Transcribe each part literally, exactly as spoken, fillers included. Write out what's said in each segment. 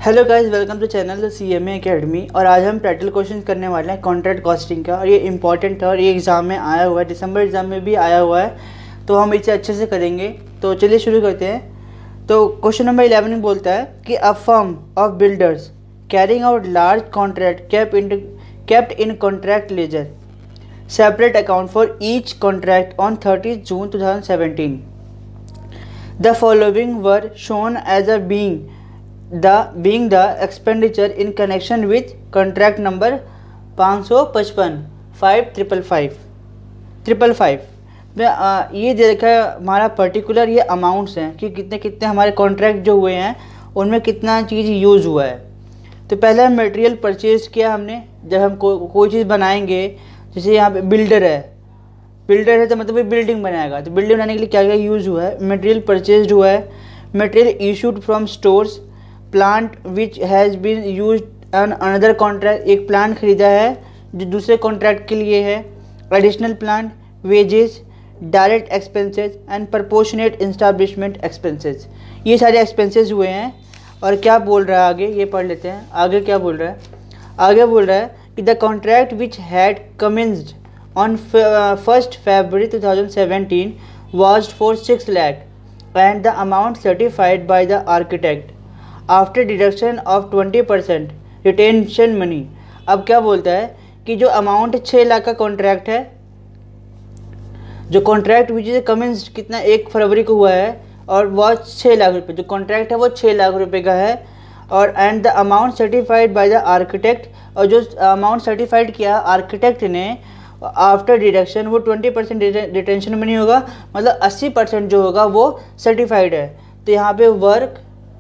Hello guys, welcome to channel C M A academy. और आज हम प्रैक्टिकल क्वेश्चन करने वाले हैं कॉन्ट्रैक्ट कॉस्टिंग का। और ये इंपॉर्टेंट है और ये एग्ज़ाम में आया हुआ है, दिसंबर एग्ज़ाम में भी आया हुआ है, तो हम इसे अच्छे से करेंगे। तो चलिए शुरू करते हैं। तो क्वेश्चन नंबर इलेवन बोलता है कि a firm of builders carrying out large contract kept in kept in contract ledger separate account for each contract on thirty June two thousand seventeen. The following were shown as a being the being the expenditure in connection with contract number पाँच सौ पचपन five triple five triple five में ये देखा हमारा particular ये amounts हैं कि कितने कितने हमारे कॉन्ट्रैक्ट जो हुए हैं उनमें कितना चीज़ यूज़ हुआ है। तो पहले हम मटेरियल परचेज किया हमने। जब हम को, कोई चीज़ बनाएंगे, जैसे यहाँ पे बिल्डर है बिल्डर है तो मतलब ये बिल्डिंग बनाएगा, तो बिल्डिंग बनाने के लिए क्या क्या यूज़ हुआ है। मटेरियल परचेज हुआ है, material issued from stores, plant which has been use on another contract, एक प्लांट खरीदा है जो दूसरे कॉन्ट्रैक्ट के लिए है, additional plant, wages, direct expenses and proportionate establishment expenses. ये सारे एक्सपेंसेस हुए हैं। और क्या बोल रहा है आगे, ये पढ़ लेते हैं। आगे क्या बोल रहा है, आगे बोल रहा है कि the contract which had commenced on first February two thousand seventeen was for six lakh and the amount certified by the architect after deduction of twenty percent retention money. अब क्या बोलता है कि जो अमाउंट छः लाख का कॉन्ट्रैक्ट है, जो कॉन्ट्रैक्ट विच इज कमेंस कितना एक फरवरी को हुआ है और वह छः लाख रुपए, जो कॉन्ट्रैक्ट है वो छः लाख रुपए का है। और and the amount certified by the architect, और जो अमाउंट सर्टिफाइड किया आर्किटेक्ट ने आफ्टर डिडक्शन वो ट्वेंटी परसेंट रिटेंशन मनी होगा, मतलब अस्सी परसेंट जो होगा वो सर्टिफाइड है। तो यहाँ पे वर्क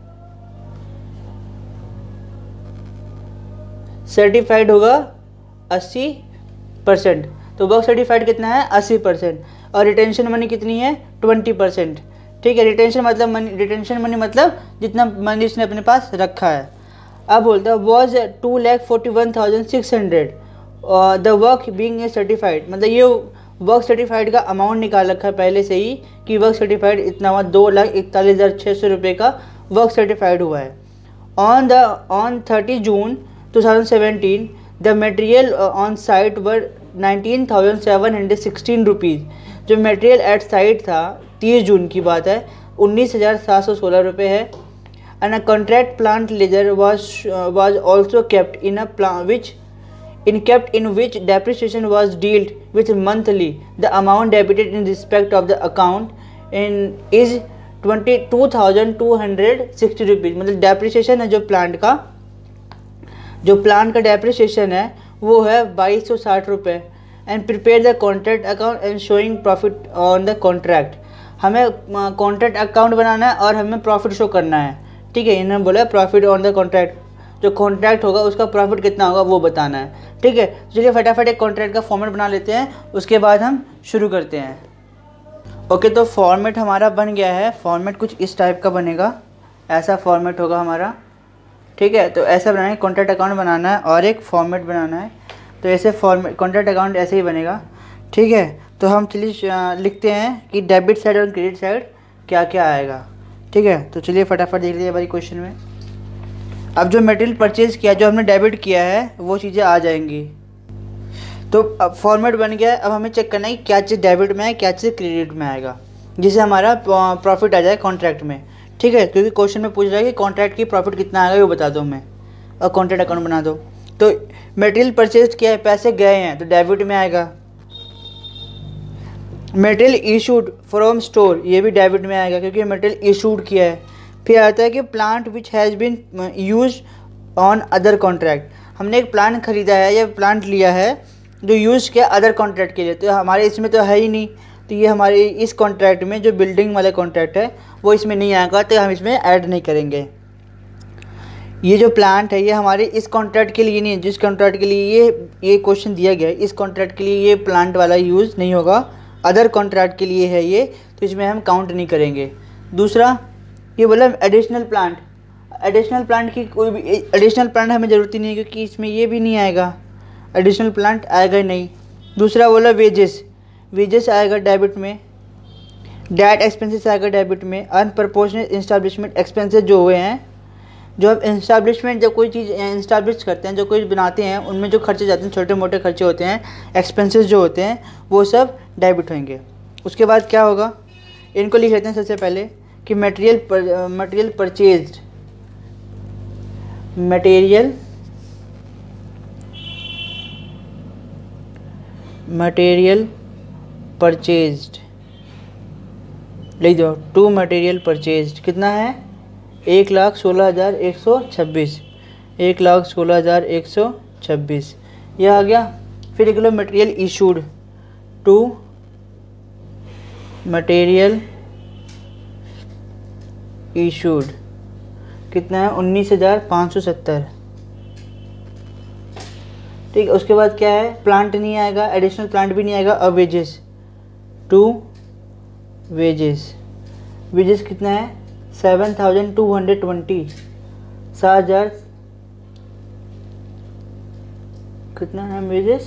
सर्टिफाइड होगा अस्सी परसेंट। तो वर्क सर्टिफाइड कितना है, अस्सी परसेंट। और रिटेंशन मनी कितनी है, ट्वेंटी परसेंट। ठीक है, रिटेंशन मतलब मनी, रिटेंशन मनी मतलब जितना मनी उसने अपने पास रखा है। अब बोलता है was two lakh forty one thousand six hundred the work being a certified, मतलब ये वर्क सर्टिफाइड का अमाउंट निकाल रखा है पहले से ही कि वर्क सर्टिफाइड इतना हुआ, दो लाख इकतालीस हज़ार छः सौ रुपये का वर्क सर्टिफाइड हुआ है। On the on thirty June two thousand seventeen the material on site were nineteen thousand seven hundred sixteen rupees. जो मटेरियल एट साइट था तीस जून की बात है, उन्नीस हज़ार सात सौ सोलह रुपये है। And a contract plant ledger was was also kept in a plan which in kept in which depreciation was dealt with monthly. The amount debited in respect of the account in is twenty two thousand two hundred sixty rupees. मतलब depreciation है जो plant का जो plant का depreciation है वो है बाईस सौ साठ रुपये। And prepare the contract account and showing profit on the contract. हमें कॉन्ट्रैक्ट अकाउंट बनाना है और हमें प्रॉफिट शो करना है। ठीक है, इन्होंने बोला प्रॉफिट ऑन द कॉन्ट्रैक्ट, जो कॉन्ट्रैक्ट होगा उसका प्रॉफिट कितना होगा वो बताना है। ठीक है, चलिए फटाफट एक कॉन्ट्रैक्ट का फॉर्मेट बना लेते हैं, उसके बाद हम शुरू करते हैं। ओके, तो फॉर्मेट हमारा बन गया है। फॉर्मेट कुछ इस टाइप का बनेगा, ऐसा फॉर्मेट होगा हमारा। ठीक है, तो ऐसा बनाना है, कॉन्ट्रैक्ट अकाउंट बनाना है और एक फॉर्मेट बनाना है। तो ऐसे फॉर्मेट कॉन्ट्रैक्ट अकाउंट ऐसे ही बनेगा। ठीक है, तो हम चलिए लिखते हैं कि डेबिट साइड और क्रेडिट साइड क्या क्या आएगा। ठीक है, तो चलिए फटाफट देख लीजिए हमारी क्वेश्चन में। अब जो मटेरियल परचेज किया, जो हमने डेबिट किया है, वो चीज़ें आ जाएंगी। तो अब फॉर्मेट बन गया है। अब हमें चेक करना है कि क्या चीज़ डेबिट में है, क्या चीज़ क्रेडिट में आएगा, जिससे हमारा प्रॉफिट आ जाए कॉन्ट्रैक्ट में। ठीक है, क्योंकि क्वेश्चन में पूछ रहा है कि कॉन्ट्रैक्ट की प्रॉफिट कितना आएगा वो बता दो हमें, और कॉन्ट्रैक्ट अकाउंट बना दो। तो मटेरियल परचेज किया है, पैसे गए हैं, तो डेबिट में आएगा। मटेरियल इशूड फ्रॉम स्टोर, ये भी डेबिट में आएगा क्योंकि मटेरियल इशूड किया है। फिर आता है कि plant which has been use on other contract, हमने एक प्लांट खरीदा है या प्लांट लिया है जो यूज़ किया अदर कॉन्ट्रैक्ट के लिए, तो हमारे इसमें तो है ही नहीं, तो ये हमारे इस कॉन्ट्रैक्ट में जो बिल्डिंग वाला कॉन्ट्रैक्ट है वो इसमें नहीं आएगा, तो हम इसमें ऐड नहीं करेंगे। ये जो प्लांट है ये हमारे इस कॉन्ट्रैक्ट के लिए नहीं है, जिस कॉन्ट्रैक्ट के लिए ये ये क्वेश्चन दिया गया है, इस कॉन्ट्रैक्ट के लिए ये प्लांट वाला यूज़ नहीं होगा, अदर कॉन्ट्रैक्ट के लिए है ये, तो इसमें हम काउंट नहीं करेंगे। दूसरा ये बोला एडिशनल प्लांट, एडिशनल प्लांट की कोई भी एडिशनल प्लांट हमें ज़रूरत ही नहीं है क्योंकि इसमें ये भी नहीं आएगा, एडिशनल प्लांट आएगा ही नहीं। दूसरा बोला वेजेस, वेजेस आएगा डेबिट में। डायरेक्ट एक्सपेंसेस आएगा डेबिट में। अनप्रपोर्शनेट इस्टेब्लिशमेंट एक्सपेंसेस जो हुए हैं जो आप इंस्टैब्लिशमेंट, जब कोई चीज़ इंस्टैब्लिश करते हैं, जो कोई बनाते हैं, उनमें जो खर्चे जाते हैं, छोटे मोटे खर्चे होते हैं, एक्सपेंसेस जो होते हैं, वो सब डेबिट होंगे। उसके बाद क्या होगा, इनको लिख लेते हैं सबसे पहले कि मटेरियल पर material purchased, material material purchased लिख दो। टू मटेरियल परचेज्ड कितना है, एक लाख सोलह हज़ार एक सौ छब्बीस, एक लाख सोलह हज़ार एक सौ छब्बीस यह आ गया। फिर एक लो material issued, to material issued कितना है, उन्नीस हज़ार पाँच सौ सत्तर। ठीक है, उसके बाद क्या है, प्लांट नहीं आएगा, एडिशनल प्लांट भी नहीं आएगा। अब वेजेस, टू वेजेस, वेजेस कितना है, seven thousand two hundred twenty, सात हज़ार कितना है वेजेस,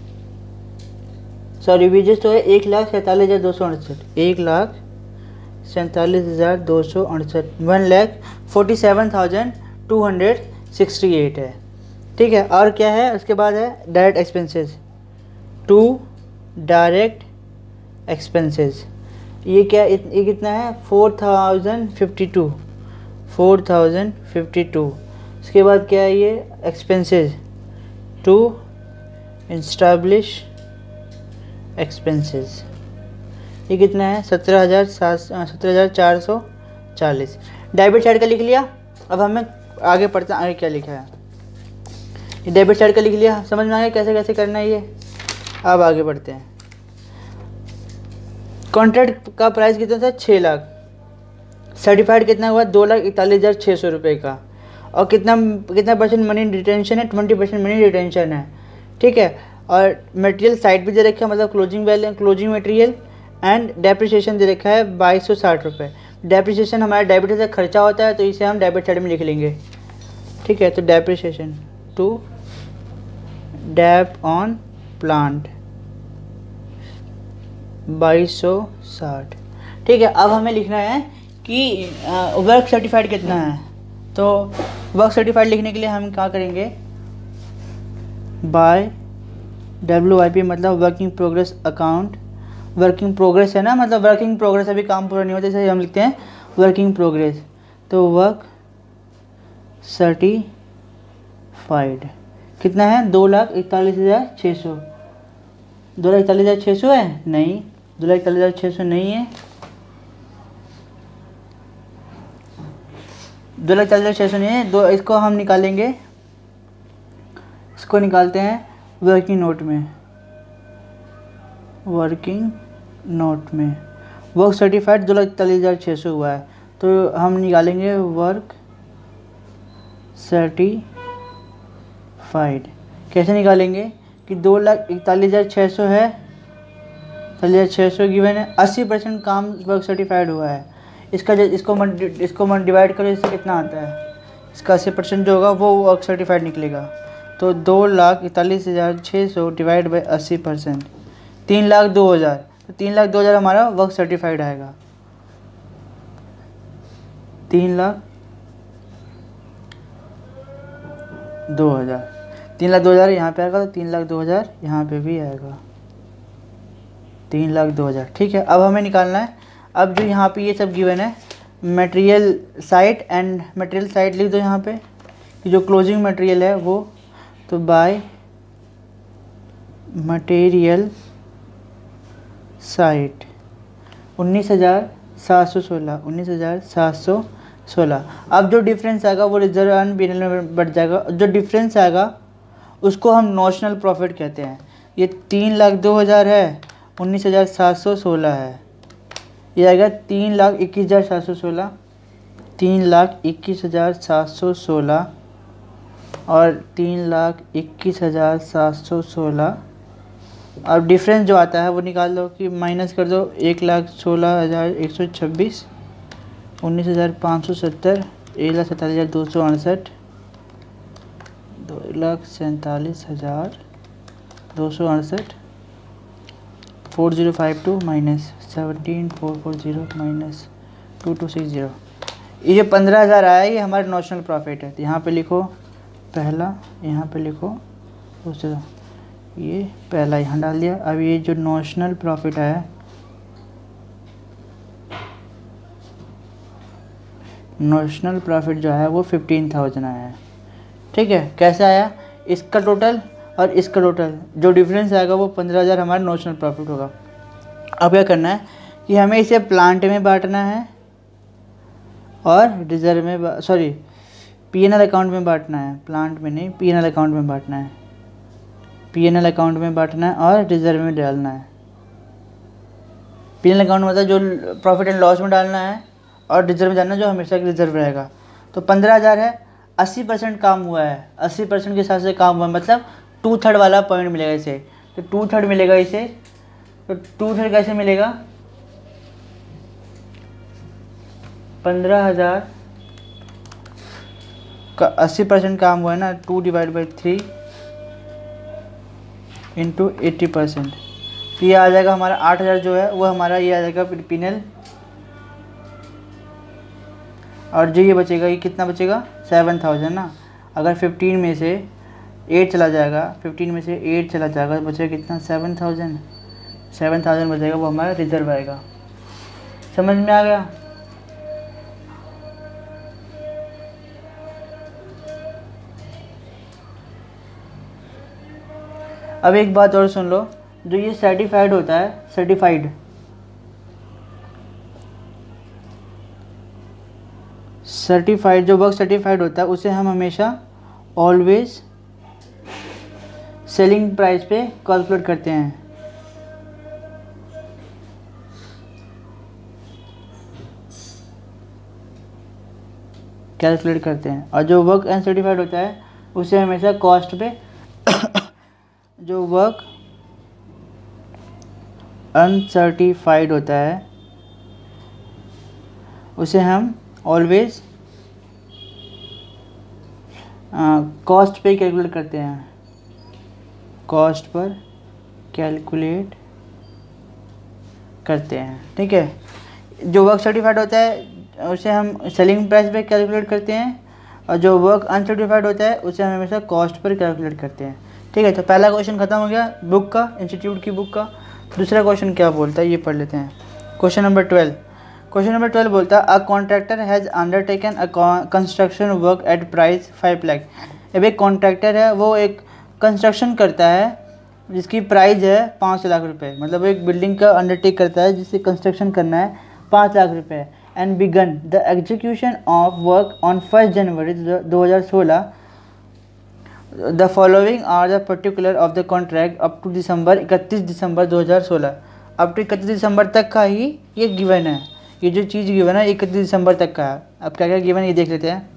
सॉरी वेजेस तो है एक लाख सैंतालीस हज़ार दो सौ अड़सठ, एक लाख सैंतालीस हज़ार दो सौ अड़सठ, one lakh forty seven thousand two hundred sixty eight है। ठीक है, और क्या है उसके बाद है direct expenses, to direct expenses, ये क्या, ये कितना है, four thousand fifty two, four thousand fifty two. उसके बाद क्या है, ये एक्सपेंसेस, टू इंस्टैब्लिश एक्सपेंसेस, ये कितना है, सत्रह हज़ार सात सत्रह हज़ार चार सौ चालीस। डेबिट साइड का लिख लिया। अब हमें आगे पढ़ते हैं, आगे क्या लिखा है, ये डेबिट साइड का लिख लिया, समझ में आ गया कैसे कैसे करना है ये। अब आगे बढ़ते हैं। कॉन्ट्रैक्ट का प्राइस कितना था, छः लाख, सर्टिफाइड कितना हुआ, दो लाख इकतालीस हज़ार छः सौ रुपये का, और कितना कितना परसेंट मनी रिटेंशन है, ट्वेंटी परसेंट मनी रिटेंशन है। ठीक है, और मटेरियल साइड पे दे रखा है, मतलब closing value, closing material and depreciation दे रखा है बाईस सौ साठ रुपये। डेप्रिसिएशन हमारा डेबिट से खर्चा होता है, तो इसे हम डेबिट साइड में लिख लेंगे। ठीक है, तो depreciation, to dep on plant बाईस सौ साठ। ठीक है, अब हमें लिखना है कि वर्क सर्टिफाइड कितना है। तो वर्क सर्टिफाइड लिखने के लिए हम क्या करेंगे, बाय डब्ल्यू आई पी मतलब working progress account, working progress है ना, मतलब वर्किंग प्रोग्रेस, अभी काम पूरा नहीं होता, जैसे हम लिखते हैं वर्किंग प्रोग्रेस। तो वर्क सर्टिफाइड कितना है, दो लाख इकतालीस हज़ार छः सौ, दो लाख इकतालीस हज़ार छः सौ है, नहीं, दो लाख इकतालीस हज़ार छः सौ नहीं है, दो लाख इकतालीस हज़ार छः सौ नहीं है। दो इसको हम निकालेंगे, इसको निकालते हैं वर्किंग नोट में, वर्किंग नोट में वर्क सर्टिफाइड दो लाख इकतालीस हज़ार छः सौ हुआ है, तो हम निकालेंगे वर्क सर्टिफाइड। कैसे निकालेंगे कि दो लाख इकतालीस हज़ार छः सौ है, इकतालीस हज़ार छः सौ गिवन है, अस्सी परसेंट काम वर्क सर्टिफाइड हुआ है। इसका जो इसको मन इसको मन डिवाइड करो, इससे कितना आता है, इसका अस्सी परसेंट जो होगा वो वर्क सर्टिफाइड निकलेगा। तो दो लाख इकतालीस हज़ार छः सौ डिवाइड बाई अस्सी परसेंट, तीन लाख दो हज़ार, तो तीन लाख दो हज़ार हमारा वर्क सर्टिफाइड आएगा। तीन लाख दो हज़ार, तीन लाख दो हज़ार यहाँ पे आएगा, तो तीन लाख दो हज़ार यहाँ पे भी आएगा, तीन लाख दो हज़ार। ठीक है, अब हमें निकालना है, अब जो यहाँ पे ये सब गिवन है, material site and material site लिख दो यहाँ पे, कि जो क्लोजिंग मटेरियल है वो, तो बाय मटेरियल साइट उन्नीस हज़ार सात सौ सोलह, उन्नीस हज़ार सात सौ सोलह। अब जो डिफरेंस आएगा वो reserve and P N L में बढ़ जाएगा, जो डिफरेंस आएगा उसको हम नॉशनल प्रॉफिट कहते हैं। ये तीन लाख दो हज़ार है, उन्नीस हज़ार सात सौ सोलह है, ये आएगा तीन लाख इक्कीस हज़ार सात सौ सोलह, तीन लाख इक्कीस हज़ार सात सौ सोलह और तीन लाख इक्कीस हज़ार सात सौ सोलह। अब डिफरेंस जो आता है वो निकाल दो, कि माइनस कर दो, एक लाख सोलह हज़ार एक सौ छब्बीस, उन्नीस हज़ार पाँच सौ सत्तर, एक लाख सैंतालीस हज़ार दो सौ अड़सठ, दो लाख सैंतालीस हज़ार दो सौ अड़सठ, four zero five two minus seventeen four four zero minus two two six zero, ये जो पंद्रह हज़ार आया ये हमारा नॉशनल प्रॉफिट है। तो यहाँ पे लिखो पहला, यहाँ पे लिखो दूसरा, ये पहला यहाँ डाल दिया। अब ये जो नॉशनल प्रॉफिट आया, नॉशनल प्रॉफिट जो है वो फिफ्टीन थाउजेंड आया है। ठीक है, कैसे आया? इसका टोटल और इसका टोटल जो डिफरेंस आएगा वो पंद्रह हज़ार हमारा नॉशनल प्रॉफिट होगा। अब क्या करना है कि हमें इसे प्लांट में बांटना है और रिजर्व में, sorry P N L account में बांटना है, प्लांट में नहीं, पी एन एल अकाउंट में बांटना है, पी एन एल अकाउंट में बांटना है और रिजर्व में डालना है। पी एन एल अकाउंट मतलब जो प्रॉफिट एंड लॉस में डालना है और रिजर्व में डालना जो हमेशा के रिजर्व रहेगा। तो पंद्रह हज़ार है, अस्सी परसेंट काम हुआ है, अस्सी परसेंट के हिसाब से काम हुआ है, मतलब टू थर्ड वाला पॉइंट मिलेगा इसे। तो टू थर्ड मिलेगा इसे, तो टू थर्ड कैसे मिलेगा? पंद्रह हज़ार का अस्सी परसेंट काम हुआ है ना, two divide by three into eighty percent, तो ये आ जाएगा हमारा आठ हज़ार जो है वो हमारा ये आ जाएगा पिनल। और जो ये बचेगा ये कितना बचेगा? सेवन थाउजेंड ना। अगर फिफ्टीन में से एट चला जाएगा, फिफ्टीन में से एट चला जाएगा तो बचेगा कितना? Seven thousand. सेवन थाउजेंड बचेगा, वो हमारा रिजर्व आएगा। समझ में आ गया? अब एक बात और सुन लो, जो ये सर्टिफाइड होता है, सर्टिफाइड सर्टिफाइड जो वर्क सर्टिफाइड होता है उसे हम हमेशा ऑलवेज सेलिंग प्राइस पे कैलकुलेट करते हैं। कैलकुलेट करते हैं और जो वर्क अनसर्टिफाइड होता है उसे हमेशा कॉस्ट पे जो वर्क अनसर्टिफाइड होता है उसे हम ऑलवेज कॉस्ट पे कैलकुलेट करते हैं, कॉस्ट पर कैलकुलेट करते हैं। ठीक है, जो वर्क सर्टिफाइड होता है उसे हम सेलिंग प्राइस पे कैलकुलेट करते हैं और जो वर्क अनसर्टिफाइड होता है उसे हम हमेशा कॉस्ट पर कैलकुलेट करते हैं। ठीक है, तो पहला क्वेश्चन खत्म हो गया बुक का, इंस्टीट्यूट की बुक का। दूसरा क्वेश्चन क्या बोलता है ये पढ़ लेते हैं। Question number twelve question number twelve बोलता है a contractor has undertaken a construction work at price five lakh. अब एक कॉन्ट्रैक्टर है वो एक कंस्ट्रक्शन करता है जिसकी प्राइस है पाँच लाख रुपए, मतलब एक बिल्डिंग का अंडरटेक करता है जिससे कंस्ट्रक्शन करना है पाँच लाख रुपए। And began the execution of work on first January दो हज़ार सोलह। The following are the particular of the contract up to December इकतीस दिसंबर दो हज़ार सोलह। अब तो इकतीस दिसंबर तक का ही ये गिवन है, ये जो चीज़ गिवन है इकतीस दिसंबर तक का है। अब क्या क्या गिवन है ये देख लेते हैं।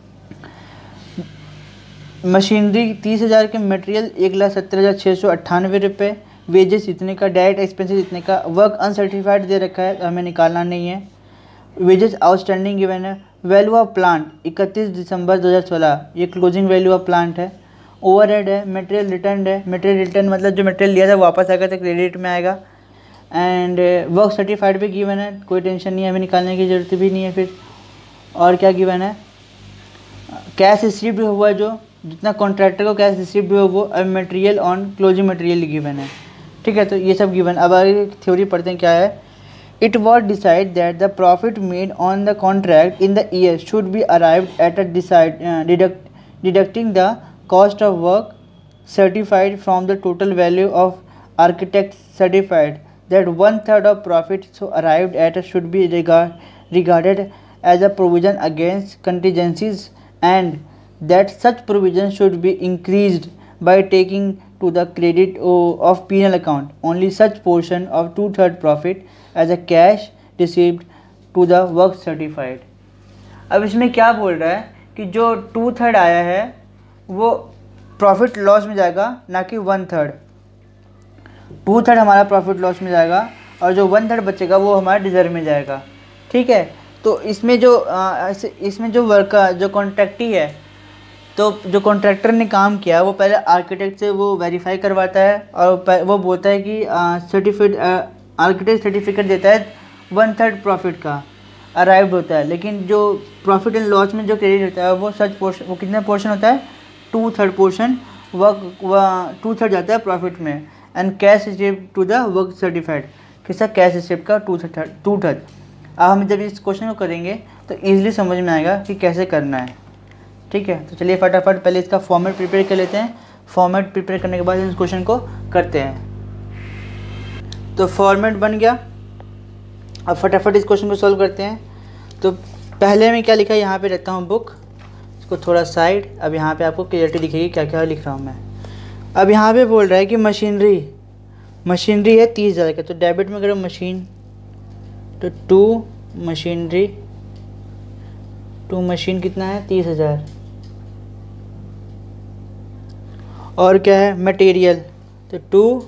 मशीनरी तीस हज़ार के, मटेरियल एक लाख सत्तर हज़ार छः सौ अट्ठानवे रुपये, वेजेस इतने का, डायरेक्ट एक्सपेंसेस इतने का, वर्क अनसर्टिफाइड दे रखा है तो हमें निकालना नहीं है, वेजेस आउटस्टैंडिंग गिवन है। वैल्यू ऑफ प्लांट इकतीस दिसंबर दो हज़ार सोलह, ये क्लोजिंग वैल्यू ऑफ प्लांट है। ओवरहेड है, मटेरियल रिटर्न है, मटेरियल रिटर्न मतलब जो मटेरियल लिया था वापस आएगा तो क्रेडिट में आएगा। एंड वर्क सर्टिफाइड पे गिवन है, कोई टेंशन नहीं है, हमें निकालने की ज़रूरत भी नहीं है। फिर और क्या गिवन है? कैश रिसीव्ड हुआ, जो जितना कॉन्ट्रैक्टर को कैश रिसीव्ड हुआ वो, अब material on closing material given है। ठीक है, तो ये सब गिवन। अब आगे थ्योरी पढ़ते हैं क्या है। It was decided that the profit made on the contract in the year should be arrived at a decide, uh, deduct, deducting the cost of work certified from the total value of architect certified. That one third of profit so arrived at should be regard, regarded as a provision against contingencies, and that such provision should be increased by taking to the credit of P and L account only such portion of two third profit as a cash received to the work certified। अब इसमें क्या बोल रहा है कि जो to third आया है वो प्रॉफिट लॉस में जाएगा, ना कि वन थर्ड। टू थर्ड हमारा प्रॉफिट लॉस में जाएगा और जो वन थर्ड बचेगा वो हमारा रिजर्व में जाएगा। ठीक है, तो इसमें जो आ, इसमें जो वर्क जो कॉन्ट्रैक्टी है, तो जो कॉन्ट्रैक्टर ने काम किया वो पहले आर्किटेक्ट से वो वेरीफाई करवाता है और वो बोलता है कि सर्टिफिकेट आर्किटेक्ट सर्टिफिकेट देता है वन थर्ड प्रॉफिट का। अराइव्ड होता है, लेकिन जो प्रॉफिट एंड लॉस में जो क्रेडिट होता है वो सच पोर्शन, वो कितना पोर्शन होता है, टू थर्ड पोर्शन वर्क व टू थर्ड जाता है प्रॉफिट में, and cash received to the work certified, किसका, कैश रिसीव्ड का टू थर्ड टू थर्ड। अब हम जब इस क्वेश्चन को करेंगे तो ईजिली समझ में आएगा कि कैसे करना है, ठीक है। तो चलिए फटाफट पहले इसका फॉर्मेट प्रिपेयर कर लेते हैं, फॉर्मेट प्रिपेयर करने के बाद इस क्वेश्चन को करते हैं। तो फॉर्मेट बन गया, अब फटाफट इस क्वेश्चन को सॉल्व करते हैं। तो पहले में क्या लिखा है, यहाँ पे रहता हूँ बुक, इसको थोड़ा साइड, अब यहाँ पे आपको क्लियरिटी दिखेगी क्या क्या लिख रहा हूँ मैं। अब यहाँ पे बोल रहा है कि मशीनरी, मशीनरी है तीस हज़ार का, तो डेबिट में करो मशीन, तो टू मशीनरी, टू मशीन कितना है, तीस हज़ार। और क्या है, मटेरियल, तो टू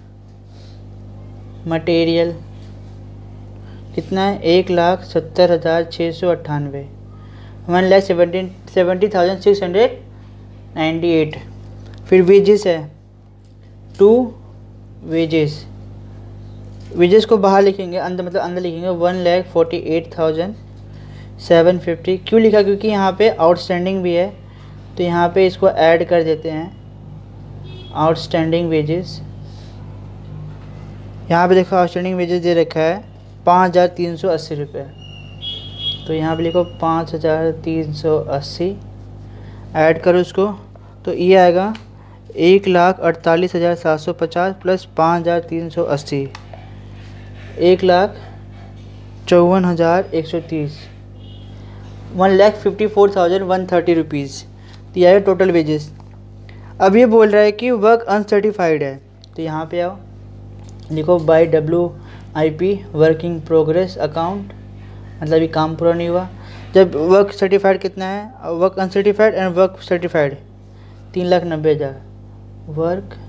मटेरियल कितना है, एक लाख सत्तर हज़ार छः सौ अट्ठानवे, one lakh seventeen seventy thousand six hundred ninety eight. फिर वेजेस है, टू वेजेस, वेजेस को बाहर लिखेंगे, अंदर मतलब अंदर लिखेंगे, one lakh forty eight thousand seven fifty. क्यों लिखा, क्योंकि यहाँ पे आउटस्टैंडिंग भी है, तो यहाँ पे इसको ऐड कर देते हैं, आउटस्टैंडिंग वेजेस। यहाँ पे देखो आउटस्टैंडिंग वेजेस दे रखा है पाँच हज़ार तीन सौ अस्सी रुपये, तो यहाँ पे लिखो पाँच हज़ार तीन सौ अस्सी, ऐड करो उसको, तो ये आएगा एक लाख अड़तालीस हज़ार सात सौ पचास प्लस पाँच हज़ार तीन सौ अस्सी, एक लाख चौवन हज़ार एक सौ तीस, one lakh fifty four thousand one thirty rupees, तो यह है टोटल वेजेस। अब ये बोल रहा है कि वर्क अनसर्टिफाइड है, तो यहाँ पे आओ, लिखो by W I P working progress account, मतलब ये काम पूरा नहीं हुआ। जब वर्क सर्टिफाइड कितना है, work uncertified and work certified तीन लाख नब्बे हज़ार, वर्क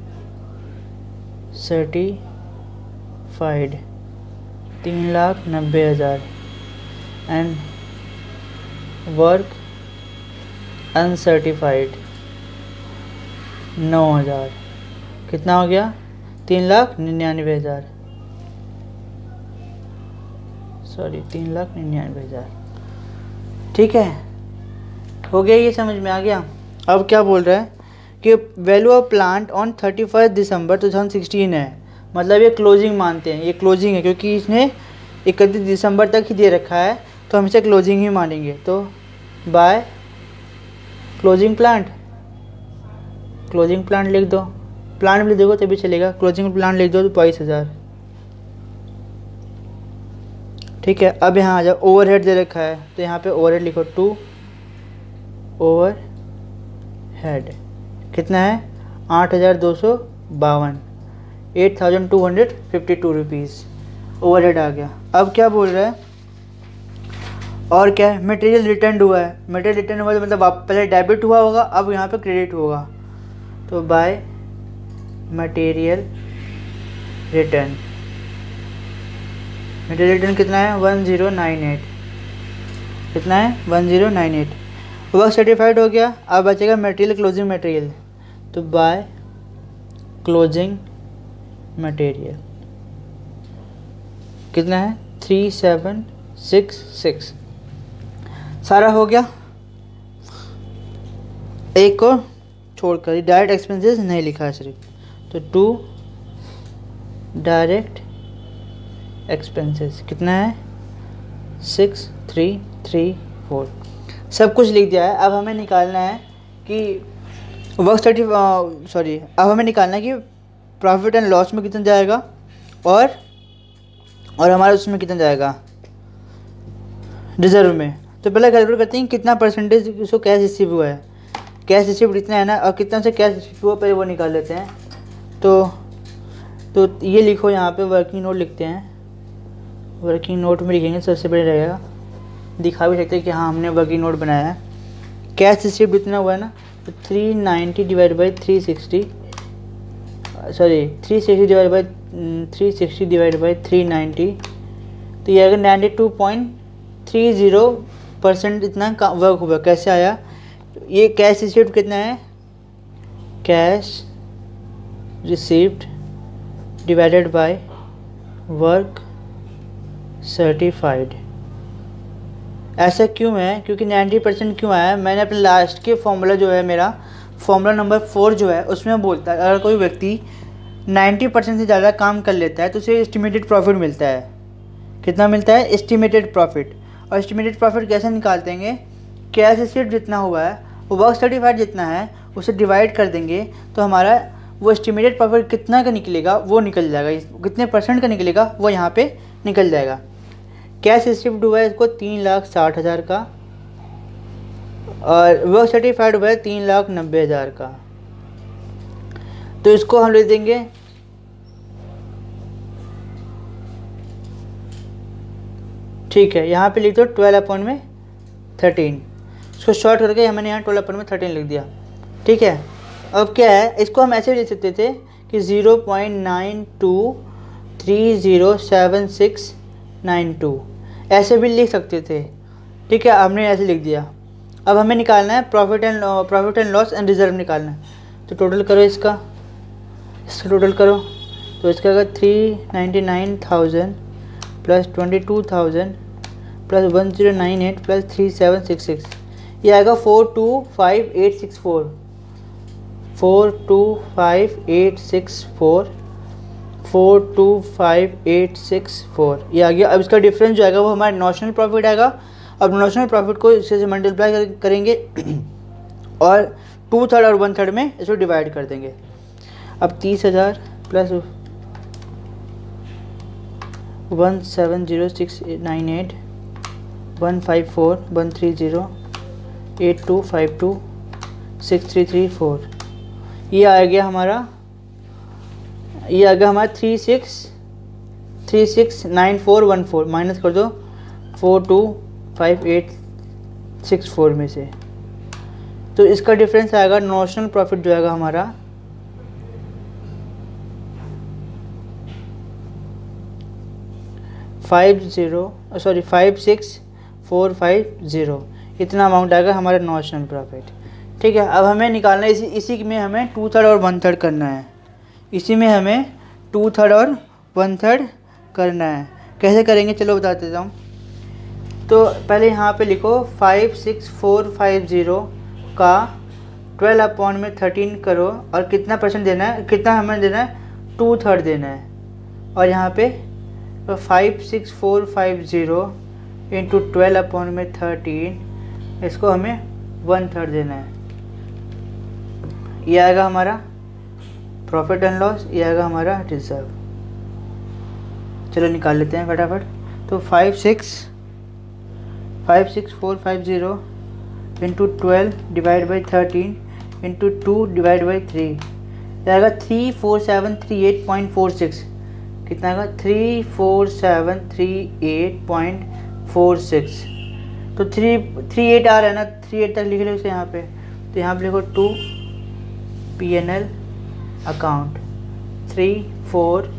सर्टिफाइड तीन लाख नब्बे हज़ार एंड वर्क अनसर्टिफाइड नौ हज़ार, कितना हो गया, तीन लाख निन्यानवे हज़ार, सॉरी तीन लाख निन्यानवे हज़ार, ठीक है, हो गया, ये समझ में आ गया। अब क्या बोल रहा है कि value of plant on thirty first December two thousand sixteen है, मतलब ये क्लोजिंग मानते हैं, ये क्लोजिंग है क्योंकि इसने इकतीस दिसंबर तक ही दे रखा है, तो हम इसे क्लोजिंग ही मानेंगे। तो by closing plant, closing plant लिख दो, प्लांट भी देखो तभी चलेगा, क्लोजिंग प्लांट लिख दो तो बाईस हज़ार, ठीक है। अब यहाँ आ जाओ, ओवरहेड दे रखा है, तो यहाँ पे ओवरहेड लिखो, टू ओवर हेड कितना है, आठ हज़ार दो सौ बावन, eight thousand two hundred fifty two rupees overhead आ गया। अब क्या बोल रहा है, और क्या है, मटेरियल रिटर्न हुआ है, मटेरियल रिटर्न हुआ मतलब आप पहले डेबिट हुआ होगा, अब यहाँ पे क्रेडिट होगा, तो by material return, material return कितना है, वन ज़ीरो नाइन एट, कितना है, one zero nine eight. Work certified हो गया, अब बचेगा मटेरियल, क्लोजिंग मटेरियल, तो बाय क्लोजिंग मटेरियल कितना है, थ्री सेवन सिक्स सिक्स, सारा हो गया। एक को छोड़कर डायरेक्ट एक्सपेंसेस नहीं लिखा है सिर्फ, तो टू डायरेक्ट एक्सपेंसेस कितना है, सिक्स थ्री थ्री फोर, सब कुछ लिख दिया है। अब हमें निकालना है कि वर्क सर्टिफाइड सॉरी अब हमें निकालना है कि प्रॉफिट एंड लॉस में कितना जाएगा और और हमारा उसमें कितना जाएगा रिजर्व में। तो पहले कैलकुलेट करते हैं कितना परसेंटेज उसको कैश रिसीव हुआ है, कैश रिसीव इतना है ना, और कितना से कैश रिसीव हुआ पहले वो निकाल लेते हैं। तो तो ये लिखो, यहाँ पे वर्किंग नोट लिखते हैं, वर्किंग नोट में लिखेंगे सबसे बड़े रहेगा, दिखा भी सकते हैं कि हाँ हमने वर्किंग नोट बनाया है। कैश रिसीव इतना हुआ है ना, तो three ninety divide by three sixty sorry three sixty divide by three sixty divide by three ninety, तो ये आएगा ninety two point three zero percent इतना का वर्क हुआ। कैसे आया, ये कैश रिसीव्ड कितना है, cash received divided by work certified ऐसा क्यों है, क्योंकि नाइन्टी परसेंट क्यों आया है, मैंने अपने लास्ट के फॉर्मूला जो है मेरा फॉर्मूला नंबर फोर जो है उसमें बोलता है अगर कोई व्यक्ति नाइन्टी परसेंट से ज़्यादा काम कर लेता है तो उसे एस्टिमेटेड प्रॉफिट मिलता है। कितना मिलता है? Estimated profit. और एस्टिमेटेड प्रॉफिट कैसे निकालते हैं? कैश रिसीव्ड जितना हुआ है वो वर्क सर्टिफाइड जितना है उसे डिवाइड कर देंगे तो हमारा वो एस्टिमेटेड प्रॉफिट कितना का निकलेगा वो निकल जाएगा, कितने परसेंट का निकलेगा वो यहाँ पे निकल जाएगा। कैश रिसीव्ड हुआ है इसको तीन लाख साठ हज़ार का और वर्क सर्टिफाइड हुआ है तीन लाख नब्बे हज़ार का, तो इसको हम ले देंगे ठीक है। यहाँ पे लिख दो ट्वेल्व अपॉन में थर्टीन, इसको शॉर्ट करके मैंने यहाँ ट्वेल्व अपॉन में थर्टीन लिख दिया ठीक है। अब क्या है, इसको हम ऐसे लिख सकते थे कि zero point nine two three zero seven six nine two, ऐसे भी लिख सकते थे ठीक है, हमने ऐसे लिख दिया। अब हमें निकालना है profit and profit and loss and reserve निकालना है, तो टोटल करो इसका इसका टोटल करो तो इसका अगर three ninety nine thousand plus twenty two thousand plus one zero nine eight plus three seven six six, ये आएगा four two five eight six four four two five eight six four four two five eight six four ये आ गया। अब इसका difference जो आएगा वो हमारा नॉशनल प्रॉफिट आएगा। अब नॉशनल प्रॉफिट को इससे मल्टीप्लाई करेंगे और टू थर्ड और वन थर्ड में इसको डिवाइड कर देंगे। अब तीस हज़ार plus one seven zero six nine eight one five four one three zero eight two five two six three three four, ये आ गया हमारा ये आ गया हमारा three six three six nine four one four, minus कर दो four two five eight six four में से, तो इसका डिफरेंस आएगा नॉशनल प्रॉफिट जो आएगा हमारा five zero sorry five six four five zero, इतना अमाउंट आएगा हमारा नॉशनल प्रॉफिट ठीक है। अब हमें निकालना है इसी इसी में हमें टू थर्ड और वन थर्ड करना है, इसी में हमें टू थर्ड और वन थर्ड करना है। कैसे करेंगे चलो बता देता हूँ। तो पहले यहाँ पे लिखो five six four five zero का ट्वेल्व अपॉन में थर्टीन करो और कितना परसेंट देना है, कितना हमें देना है, टू थर्ड देना है। और यहाँ पे five six four five zero into twelve upon में थर्टीन, इसको हमें वन थर्ड देना है। ये आएगा हमारा प्रॉफिट एंड लॉस, ये आएगा हमारा रिजर्व। चलो निकाल लेते हैं फटाफट। तो five six five six four five zero into twelve divide by thirteen into two divide by three, ये आएगा three four seven three eight point four six. कितना आएगा? Three four seven three eight point four six. तो three three eight आ रहा है ना, three eight तक लिख लो इसे यहाँ पे। तो यहाँ पे लिखो to P N L account three four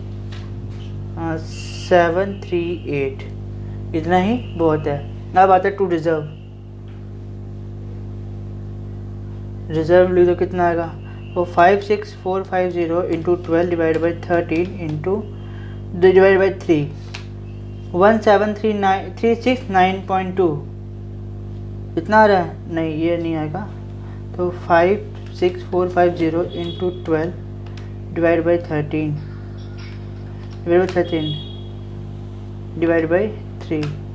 seven three eight, इतना ही बहुत है। अब आता है टू रिजर्व। रिजर्व लिख दो, कितना आएगा? वो five six four five zero into twelve divide by thirteen into divide by three, one seven three nine three six nine point two, इतना आ रहा है? नहीं, ये नहीं आएगा। तो five six four five zero into twelve divide by thirteen divide by thirteen divide by three,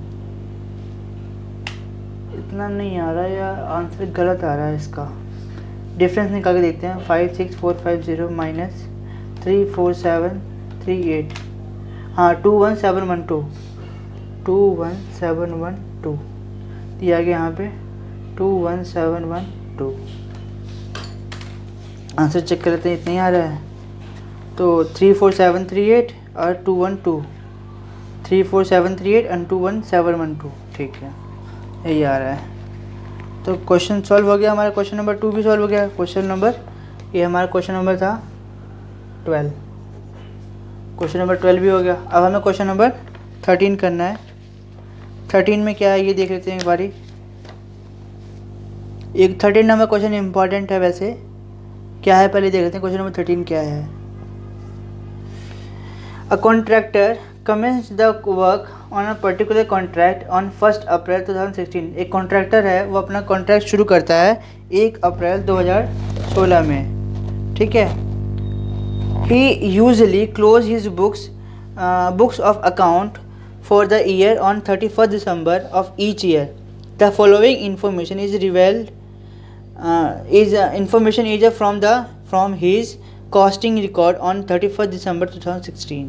इतना नहीं आ रहा है या आंसर गलत आ रहा है इसका। डिफरेंस निकाल के देखते हैं। Five six four five zero minus three four seven three eight, हाँ two one seven one two two one seven one two, ये आ गया यहाँ पे two one seven one two. Answer check कर लेते हैं, इतना ही आ रहा है। तो three four seven three eight और two one two, three four seven three eight and two one seven one two, ठीक है, यही आ रहा है। तो क्वेश्चन सॉल्व हो गया हमारा। क्वेश्चन नंबर टू भी सॉल्व हो गया। क्वेश्चन नंबर, ये हमारा क्वेश्चन नंबर था ट्वेल्व, क्वेश्चन नंबर ट्वेल्व भी हो गया। अब हमें क्वेश्चन नंबर थर्टीन करना है। थर्टीन में क्या है ये देख लेते हैं एक बारी। एक थर्टीन नंबर क्वेश्चन इंपॉर्टेंट है वैसे, क्या है पहले देख लेते हैं। क्वेश्चन नंबर थर्टीन क्या है? A contractor commence the work on a particular contract on first April two thousand sixteen. एक कॉन्ट्रैक्टर है वो अपना कॉन्ट्रैक्ट शुरू करता है एक अप्रैल दो हज़ार सोलह में, ठीक है। He usually close his books books of account for the year on thirty first December of each year. The following information is revealed is information is from the from his costing record on thirty first December two thousand sixteen.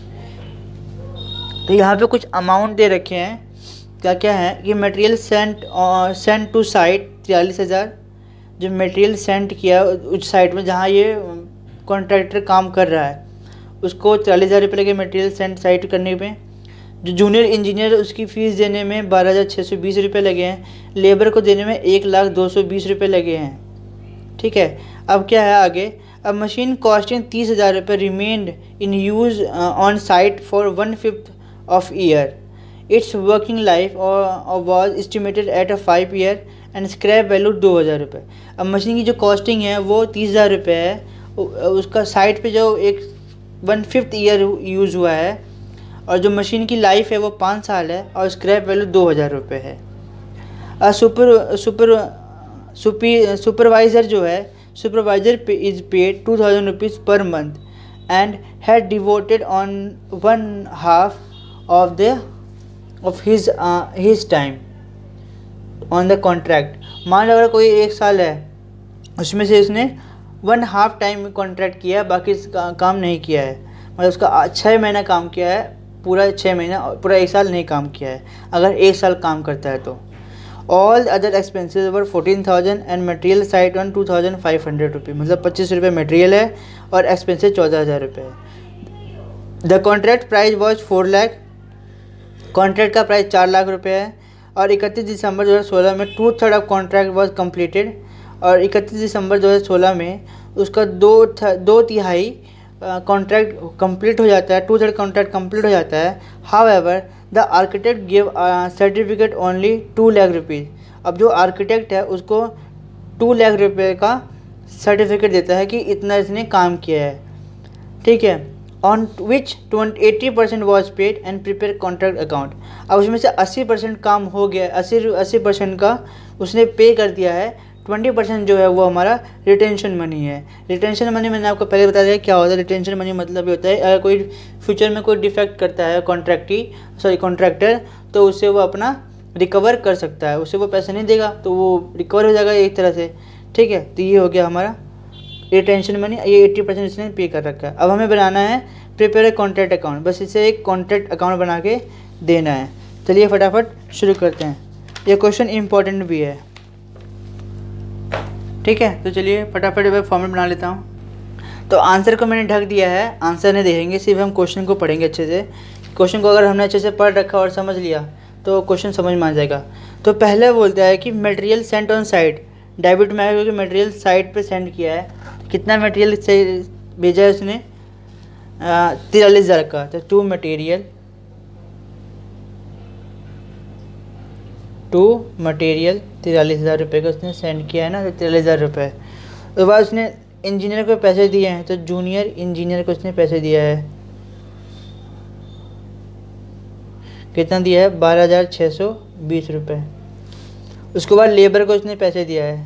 तो यहाँ पे कुछ amount दे रखे हैं, क्या क्या है कि material sent sent to site तिरालीस हज़ार, जो मटेरियल सेंट किया उस साइट में जहाँ ये कॉन्ट्रैक्टर काम कर रहा है उसको तिरालीस हज़ार रुपये लगे मटेरियल सेंट साइट करने पे। जो जूनियर इंजीनियर उसकी फ़ीस देने में बारह हज़ार छः सौ बीस रुपये लगे हैं। लेबर को देने में एक लाख दो सौ बीस रुपये लगे हैं, ठीक है। अब क्या है आगे, अब मशीन कॉस्टिंग तीस हज़ार रुपये remained in use on site for one fifth of year. Its working life or, or was estimated at a five year and scrap value दो हज़ार रुपये। अब मशीन की जो कॉस्टिंग है वो तीस हज़ार रुपये है, उसका साइट पे जो एक वन फिफ्थ ईयर यूज़ हुआ है और जो मशीन की लाइफ है वो पाँच साल है और स्क्रैप वैल्यू दो हज़ार रुपये है। अ सुपर सुपर सुपी सुपरवाइज़र जो है सुपरवाइज़र पे is paid two thousand rupees per month and had devoted on one half of the of his uh, his time on the contract। मान लो अगर कोई एक साल है उसमें से उसने वन हाफ टाइम कॉन्ट्रैक्ट किया है, बाकी का, काम नहीं किया है, मतलब उसका छः महीना काम किया है, पूरा छः महीना पूरा एक साल नहीं काम किया है। अगर एक साल काम करता है तो all other expenses were fourteen thousand and material site on two thousand five hundred रुपये, मतलब पच्चीस रुपये मटेरियल है और एक्सपेंसेस चौदह हज़ार रुपये है। The contract price was four lakh, contract का प्राइस चार लाख रुपए है और इकतीस दिसंबर दो हज़ार सोलह में two third of contract was completed और इकतीस दिसंबर दो हज़ार सोलह में उसका दो दो तिहाई कॉन्ट्रैक्ट कंप्लीट हो जाता है, टू थर्ड कॉन्ट्रैक्ट कंप्लीट हो जाता है। However the architect give certificate only two lakh rupees. अब जो आर्किटेक्ट है उसको टू लाख रुपये का सर्टिफिकेट देता है कि इतना इसने काम किया है, ठीक है। On which eighty percent was paid and prepare contract account. अब उसमें से अस्सी परसेंट काम हो गया, अस्सी अस्सी परसेंट का उसने पे कर दिया है, ट्वेंटी परसेंट जो है वो हमारा रिटेंशन मनी है। रिटेंशन मनी मैंने आपको पहले बता दिया क्या होता है। रिटेंशन मनी मतलब ये होता है अगर कोई फ्यूचर में कोई डिफेक्ट करता है कॉन्ट्रैक्टी सॉरी कॉन्ट्रैक्टर तो उससे वो अपना रिकवर कर सकता है, उससे वो पैसा नहीं देगा तो वो रिकवर हो जाएगा एक तरह से, ठीक है। तो ये हो गया हमारा रिटेंशन मनी, ये अस्सी परसेंट इसने पे कर रखा है। अब हमें बनाना है प्रिपेयर कॉन्ट्रैक्ट अकाउंट, बस इसे एक कॉन्ट्रैक्ट अकाउंट बना के देना है। चलिए फटाफट शुरू करते हैं, ये क्वेश्चन इम्पोर्टेंट भी है, ठीक है। तो चलिए फटाफट मैं फॉर्मेट बना लेता हूँ। तो आंसर को मैंने ढक दिया है, आंसर नहीं देखेंगे, सिर्फ हम क्वेश्चन को पढ़ेंगे अच्छे से। क्वेश्चन को अगर हमने अच्छे से पढ़ रखा और समझ लिया तो क्वेश्चन समझ में आ जाएगा। तो पहले बोलता है कि material sent on site, debit में आएगा क्योंकि मटेरियल साइट पे सेंड किया है। कितना मटेरियल से भेजा है उसने, तिरालीस हज़ार का। तो टू मटेरियल टू मटेरियल तिरालीस हज़ार रुपये का उसने सेंड किया है ना, तो तिरालीस हज़ार रुपये। उसके बाद उसने इंजीनियर को पैसे दिए हैं, तो जूनियर इंजीनियर को उसने पैसे दिया है, कितना दिया है, बारह हज़ार छः सौ बीस रुपये। उसके बाद लेबर को उसने पैसे दिया है,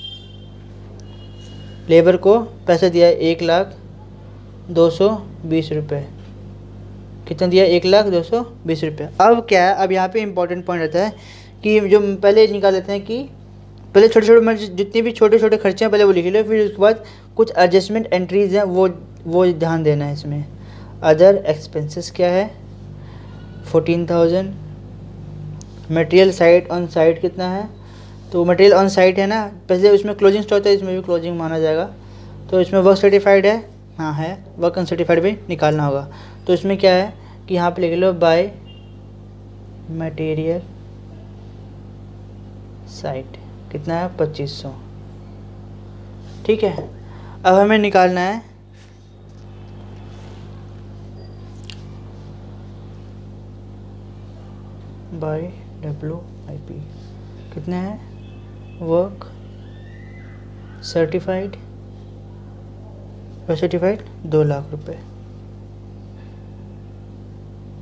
लेबर को पैसे दिया है एक लाख दो सौ बीस रुपये। कितना दिया, एक लाख दो सौ बीस रुपये। अब क्या है, अब यहाँ पे इम्पोर्टेंट पॉइंट रहता है कि जो पहले निकाल लेते हैं कि पहले छोटे छोटे जितने भी छोटे छोटे खर्चे हैं पहले वो लिख लो, फिर उसके बाद कुछ एडजस्टमेंट एंट्रीज हैं वो वो ध्यान देना है इसमें। अदर एक्सपेंसेस क्या है, fourteen thousand. Material site on site कितना है, तो मटेरियल ऑन साइट है ना, पहले उसमें क्लोजिंग स्टॉक था, इसमें भी क्लोजिंग माना जाएगा। तो इसमें वर्क सर्टिफाइड है, हाँ है, वर्क अनसर्टिफाइड भी निकालना होगा। तो इसमें क्या है कि यहाँ पे लिख लो बाय मटेरियल साइट, कितना है, पच्चीस सौ, ठीक है। अब हमें निकालना है बाय डब्ल्यू आई पी, कितना है, वर्क सर्टिफाइड, वर्क सर्टिफाइड दो लाख रुपए।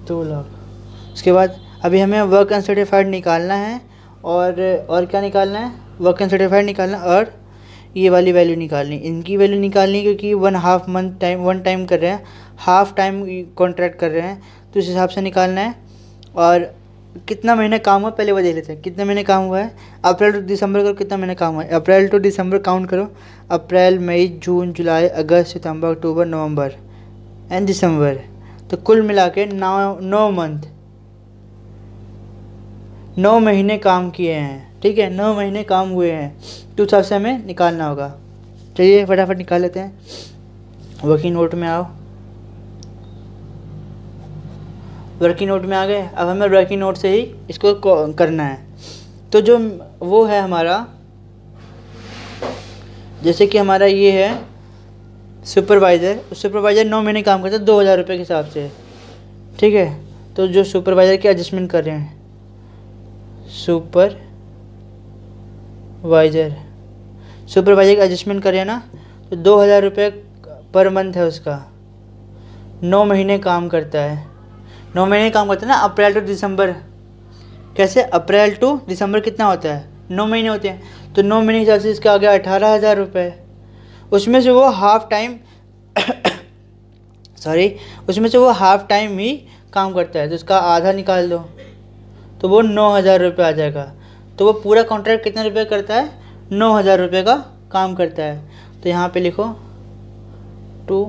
दो लाख। उसके बाद अभी हमें वर्क अनसर्टिफाइड निकालना है और और क्या निकालना है, वर्क अनसर्टिफाइड निकालना और ये वाली वैल्यू निकालनी, इनकी वैल्यू निकालनी, क्योंकि one half month time one time कर रहे हैं, हाफ टाइम कॉन्ट्रैक्ट कर रहे हैं, तो इस हिसाब से निकालना है। और कितना महीना काम हुआ पहले वो देख लेते हैं, कितने महीने काम हुआ है। अप्रैल टू दिसंबर करो, कितना महीना काम हुआ है, अप्रैल टू दिसंबर काउंट करो, अप्रैल मई जून जुलाई अगस्त सितंबर अक्टूबर नवंबर एंड दिसंबर, तो कुल मिला के नौ नौ मंथ नौ महीने काम किए हैं। ठीक है, नौ महीने काम हुए हैं, तो उस हिसाब से हमें निकालना होगा। चलिए फटाफट निकाल लेते हैं। वर्किंग नोट में आओ, वर्किंग नोट में आ गए। अब हमें वर्किंग नोट से ही इसको करना है। तो जो वो है हमारा, जैसे कि हमारा ये है सुपरवाइज़र, सुपरवाइज़र नौ महीने काम करता है दो हज़ार रुपये के हिसाब से। ठीक है, तो जो सुपरवाइज़र की एडजस्टमेंट कर रहे हैं, सुपरवाइज़र सुपरवाइज़र की एडजस्टमेंट कर रहे हैं ना, तो दो हज़ार रुपये पर मंथ है उसका, नौ महीने काम करता है, नौ महीने काम करता है ना, अप्रैल टू दिसंबर। कैसे, अप्रैल टू दिसंबर कितना होता है, नौ महीने होते हैं, तो नौ महीने के हिसाब से इसका आ गया अठारह हज़ार रुपये। उसमें से वो हाफ टाइम सॉरी उसमें से वो हाफ टाइम ही काम करता है, तो उसका आधा निकाल दो, तो वो नौ हज़ार रुपये आ जाएगा। तो वो पूरा कॉन्ट्रैक्ट कितने रुपये करता है, नौ हज़ार रुपये का काम करता है। तो यहाँ पे लिखो टू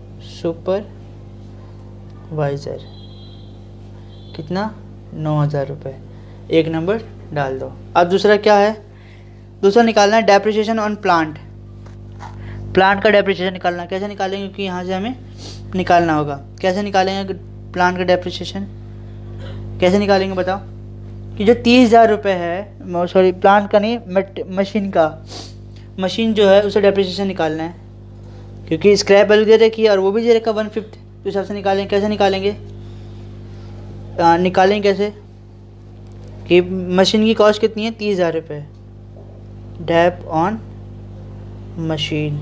सुपरवाइज़र कितना, नौ हज़ार रुपये, एक नंबर डाल दो। अब दूसरा क्या है, दूसरा निकालना है डेप्रिसिएशन ऑन प्लांट। प्लांट का डेप्रिसिएशन निकालना, कैसे निकालेंगे, क्योंकि यहाँ से हमें निकालना होगा। कैसे निकालेंगे प्लांट का डेप्रिसिएशन, कैसे निकालेंगे बताओ। कि जो तीस हज़ार रुपये है, सॉरी प्लांट का नहीं, मशीन का, मशीन जो है उसे डेप्रिसिएशन निकालना है, क्योंकि स्क्रैप वैल्यू दे रखी है और वो भी दे रखा वन फिफ्थ, तो हिसाब से निकालेंगे। कैसे निकालेंगे, आ, निकालेंगे कैसे कि मशीन की कॉस्ट कितनी है, तीस हज़ार रुपये, डेप ऑन मशीन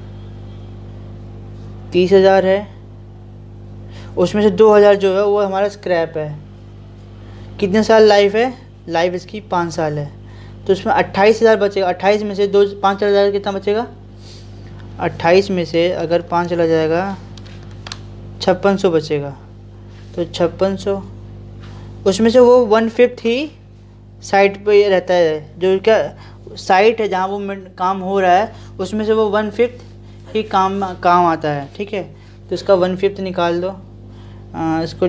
तीस हज़ार है, उसमें से दो हज़ार जो है वो हमारा स्क्रैप है। कितने साल लाइफ है, लाइफ इसकी पाँच साल है, तो उसमें अट्ठाईस हज़ार बचेगा। अट्ठाईस में से दो पाँच हज़ार कितना बचेगा, अट्ठाईस में से अगर पाँच चला जाएगा छप्पन सौ बचेगा, तो छप्पन सौ, उसमें से वो वन फिफ्थ ही साइट पे रहता है, जो क्या साइट है जहाँ वो काम हो रहा है, उसमें से वो वन फिफ्थ ही काम काम आता है। ठीक है, तो इसका वन फिफ्थ निकाल दो, आ, इसको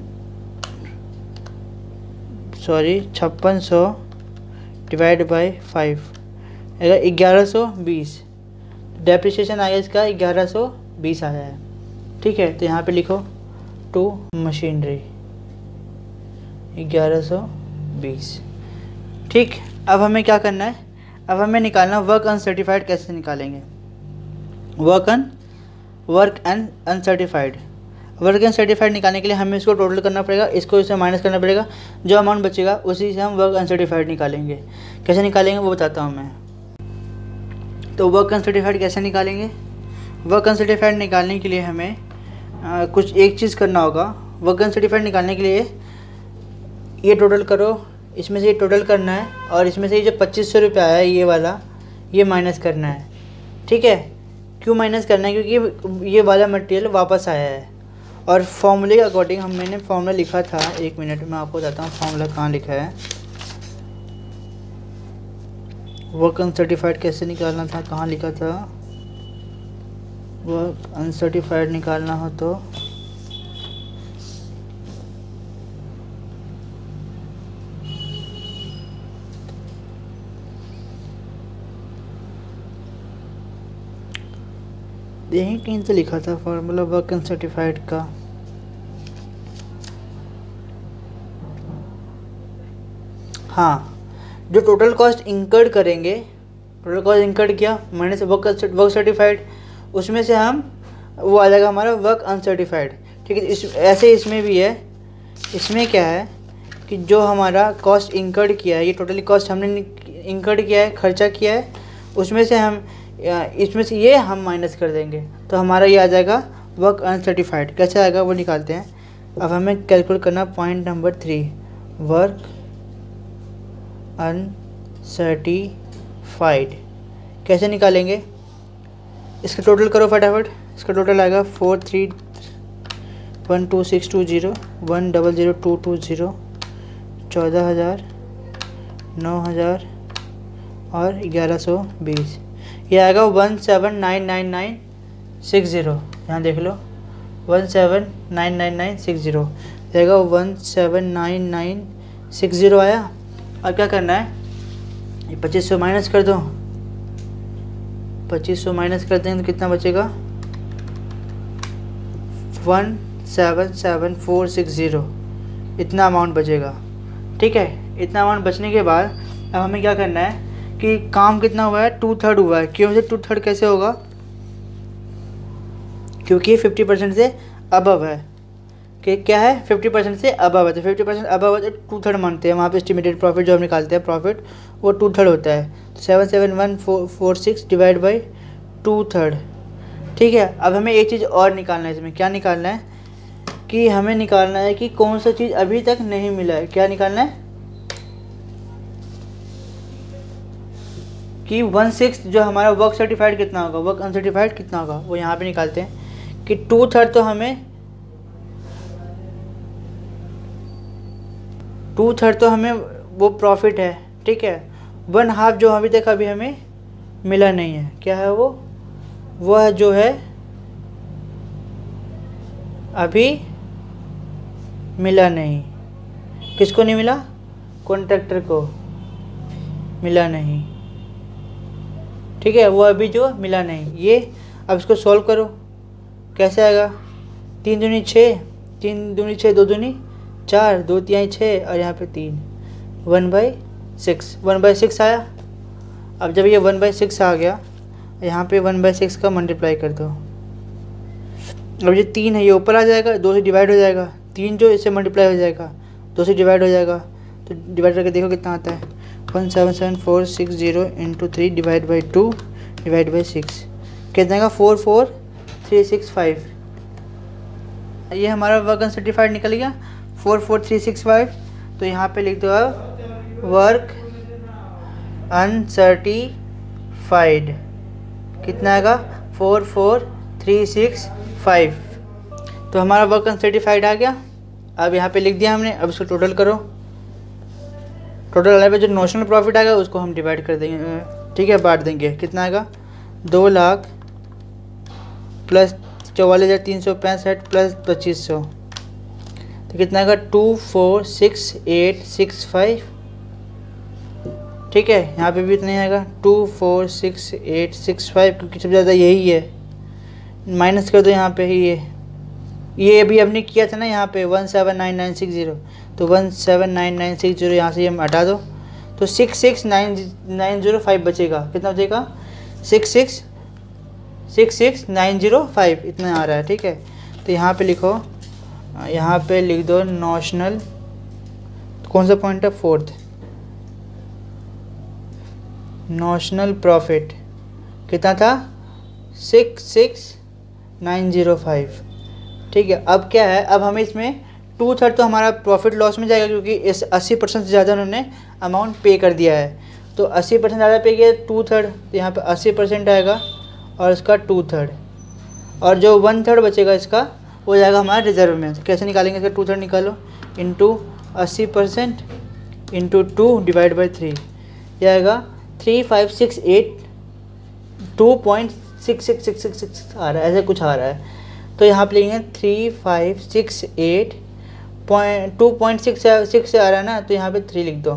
सॉरी छप्पन सौ डिवाइड बाई फाइव अगर ग्यारह सौ बीस, डेप्रिसिएशन आया इसका ग्यारह सौ बीस आया है। ठीक है, तो यहाँ पे लिखो टू मशीनरी ग्यारह सौ बीस। ठीक, अब हमें क्या करना है, अब हमें निकालना वर्क अनसर्टिफाइड। कैसे निकालेंगे work un work and uncertified. Work uncertified निकालने के लिए हमें इसको टोटल करना पड़ेगा, इसको इससे माइनस करना पड़ेगा, जो अमाउंट बचेगा उसी से हम वर्क अनसर्टिफाइड निकालेंगे। कैसे निकालेंगे वो बताता हूँ मैं। तो वर्क अनसर्टिफाइड कैसे निकालेंगे, वर्क अनसर्टिफाइड निकालने के लिए हमें आ, कुछ एक चीज़ करना होगा। वर्क अनसर्टिफाइड निकालने के लिए ये टोटल करो, इसमें से ये टोटल करना है, और इसमें से ये जो पच्चीस सौ रुपये आया है ये वाला, ये माइनस करना है। ठीक है, क्यों माइनस करना है, क्योंकि ये वाला मटेरियल वापस आया है, और फॉर्मूले के अकॉर्डिंग हम मैंने फॉर्मूला लिखा था, एक मिनट में आपको बताता हूँ फॉर्मूला कहाँ लिखा है। वर्क अनसर्टिफाइड कैसे निकालना था, कहाँ लिखा था, वर्क अनसर्टिफाइड निकालना हो तो यहीं कहीं तो लिखा था फॉर्मूला वर्क अनसर्टिफाइड का। हाँ, जो टोटल कॉस्ट इंकर्ड करेंगे, टोटल कॉस्ट इंकर्ड किया मैंने से वर्क वर्क सर्टिफाइड, उसमें से हम वो आ जाएगा हमारा वर्क अनसर्टिफाइड। ठीक है, इस ऐसे इसमें भी है, इसमें क्या है कि जो हमारा कॉस्ट इंकर्ड किया है, ये टोटली कॉस्ट हमने इंकर्ड किया है, खर्चा किया है, उसमें से हम इसमें से ये हम माइनस कर देंगे, तो हमारा ये आ जाएगा वर्क अनसर्टिफाइड। कैसे आएगा वो निकालते हैं। अब हमें कैलकुलेट करना point number three, work uncertified. कैसे निकालेंगे? इसका टोटल करो फटाफट। इसका टोटल आएगा four three one two six two zero one double zero two two zero चौदह हज़ार नौ हज़ार और ग्यारह सौ बीस। ये आएगा one seven nine nine nine six zero. यहाँ देख लो one seven nine nine nine six zero जाएगा one seven nine nine six zero आया। और क्या करना है, ये पच्चीस सौ माइनस कर दो। पच्चीस सौ माइनस कर देंगे तो कितना बचेगा? One seven seven four six zero, इतना अमाउंट बचेगा। ठीक है, इतना अमाउंट बचने के बाद अब हमें क्या करना है कि काम कितना हुआ है? टू थर्ड हुआ है। क्यों से टू थर्ड कैसे होगा? क्योंकि फिफ्टी परसेंट से अबव है। कि क्या है? फिफ्टी परसेंट से अबव है, तो फिफ्टी परसेंट अबव है तो टू थर्ड मानते हैं। वहाँ पे एस्टिमेटेड प्रॉफिट जो हम निकालते हैं प्रॉफिट, वो टू थर्ड होता है। तो seven seven one four four six divide by two third. ठीक है, अब हमें एक चीज़ और निकालना है इसमें। क्या निकालना है कि हमें निकालना है कि कौन सा चीज़ अभी तक नहीं मिला है। क्या निकालना है कि वन सिक्स जो हमारा वर्क सर्टिफाइड कितना होगा, वर्क अनसर्टिफाइड कितना होगा, वो यहाँ पे निकालते हैं कि टू थर्ड तो हमें टू थर्ड तो हमें वो प्रॉफिट है। ठीक है, वन हाफ जो अभी तक अभी हमें मिला नहीं है, क्या है वो? वह जो है अभी मिला नहीं। किसको नहीं मिला? कॉन्ट्रैक्टर को मिला नहीं। ठीक है, वो अभी जो मिला नहीं। ये अब इसको सॉल्व करो, कैसे आएगा? तीन दूनी छः, तीन दूनी छः, दो दूनी चार, दो तिहाई छः और यहाँ पे तीन, one by six. One by six आया। अब जब ये वन बाई सिक्स आ गया, यहाँ पे वन बाई सिक्स का मल्टीप्लाई कर दो। अब ये तीन है, ये ऊपर आ जाएगा, दो से डिवाइड हो जाएगा। तीन जो इससे मल्टीप्लाई हो जाएगा, दो से डिवाइड हो जाएगा, तो डिवाइड करके देखो कितना आता है। One seven seven four six zero into three divide by two divide by six कितना का? Four four three six five. ये हमारा वर्क अनसर्टिफाइड निकल गया, four four three six five. तो यहाँ पे लिख दो आप वर्क अनसर्टिफाइड कितना आएगा? Four four three six five. तो हमारा वर्क अनसर्टिफाइड आ गया। अब यहाँ पे लिख दिया हमने। अब इसको टोटल करो। टोटल आने पे जो नोशनल प्रॉफिट आएगा उसको हम डिवाइड कर देंगे। ठीक है, बांट देंगे। कितना आएगा? दो लाख प्लस चौवालीस हज़ार तीन सौ पैंसठ प्लस पच्चीस सौ, तो कितना आएगा? Two four six eight six five. ठीक है, यहाँ पे भी इतना ही आएगा, two four six eight six five, क्योंकि सबसे ज़्यादा यही है। माइनस कर दो यहाँ पे ही। ये ये अभी हमने किया था ना यहाँ पे one seven nine nine six zero, तो one seven nine nine six zero यहाँ से हम हटा दो, तो six six nine nine zero five बचेगा। कितना बचेगा? Six six six six nine zero five इतना आ रहा है। ठीक है, तो यहाँ पे लिखो, यहाँ पे लिख दो नोशनल, कौन सा पॉइंट है? फोर्थ, नोशनल प्रॉफिट कितना था? Six six nine zero five. ठीक है, अब क्या है? अब हमें इसमें टू थर्ड तो हमारा प्रॉफिट लॉस में जाएगा, क्योंकि इस अस्सी परसेंट से ज़्यादा उन्होंने अमाउंट पे कर दिया है। तो अस्सी परसेंट ज़्यादा पे किया, टू थर्ड, तो यहाँ पे अस्सी परसेंट आएगा और इसका टू थर्ड, और जो वन थर्ड बचेगा इसका वो जाएगा हमारा रिजर्व में। तो कैसे निकालेंगे इसका? टू थर्ड निकालो, इंटू अस्सी percent into two divide by three, यह आएगा three five six eight two point six six six six six आ रहा है, ऐसे कुछ आ रहा है। तो यहाँ पे लिखेंगे three five six eight point two point six six से आ रहा है ना, तो यहाँ पे थ्री लिख दो।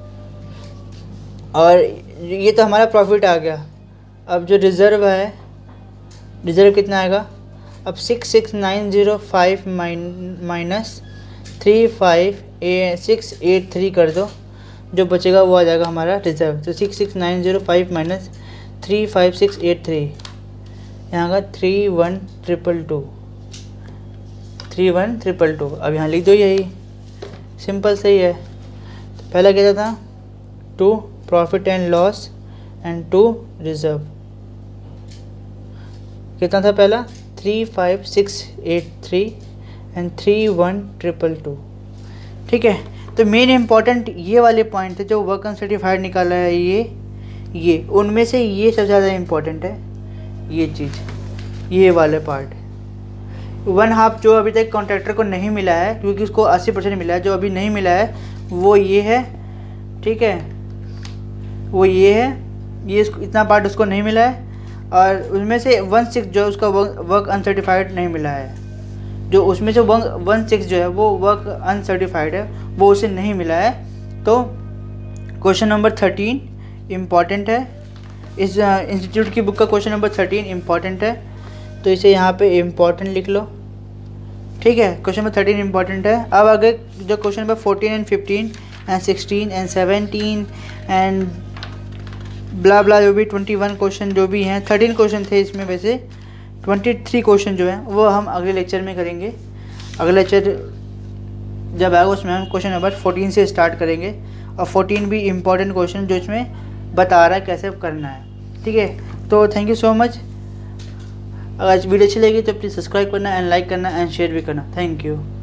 और ये तो हमारा प्रॉफिट आ गया। अब जो रिज़र्व है, रिज़र्व कितना आएगा? अब six six nine zero five minus three five uh six eight three कर दो, जो बचेगा वो आ जाएगा हमारा रिज़र्व। तो six six nine zero five minus three five six eight three, यहाँ का three one triple two, three one triple two. अब यहाँ लिख दो, यही सिंपल सही है। तो पहला क्या था? To profit and loss and to reserve. कितना था पहला? Three five six eight three and three one triple two. ठीक है, तो मेन इम्पॉर्टेंट ये वाले पॉइंट थे जो वर्क अनसर्टिफाइड निकाला है, ये ये उनमें से ये सबसे ज़्यादा इम्पॉर्टेंट है, ये चीज़, ये वाले पार्ट। वन हाफ जो अभी तक कॉन्ट्रैक्टर को नहीं मिला है, क्योंकि उसको अस्सी परसेंट मिला है, जो अभी नहीं मिला है वो ये है। ठीक है, वो ये है, ये इतना पार्ट उसको नहीं मिला है, और उसमें से वन सिक्स जो उसका वर्क अनसर्टिफाइड नहीं मिला है, जो उसमें से वन सिक्स जो है वो वर्क अनसर्टिफाइड है, वो उसे नहीं मिला है। तो क्वेश्चन नंबर थर्टीन इम्पॉर्टेंट है, इस इंस्टीट्यूट की बुक का क्वेश्चन नंबर थर्टीन इम्पॉर्टेंट है, तो इसे यहाँ पे इम्पॉर्टेंट लिख लो। ठीक है, क्वेश्चन नंबर थर्टीन इम्पॉर्टेंट है। अब आगे जो question number fourteen and fifteen and sixteen and seventeen and blah blah जो भी ट्वेंटी वन क्वेश्चन जो भी हैं, थर्टीन क्वेश्चन थे इसमें, वैसे ट्वेंटी थ्री क्वेश्चन जो हैं वो हम अगले लेक्चर में करेंगे। अगले लेक्चर जब आएगा उसमें हम क्वेश्चन नंबर फोर्टीन से स्टार्ट करेंगे, और फोर्टीन भी इम्पॉर्टेंट क्वेश्चन जो इसमें बता रहा है कैसे करना है। ठीक है, तो थैंक यू सो मच। अगर वीडियो अच्छी लगी तो प्लीज़ सब्सक्राइब करना एंड लाइक करना एंड शेयर भी करना। Thank you.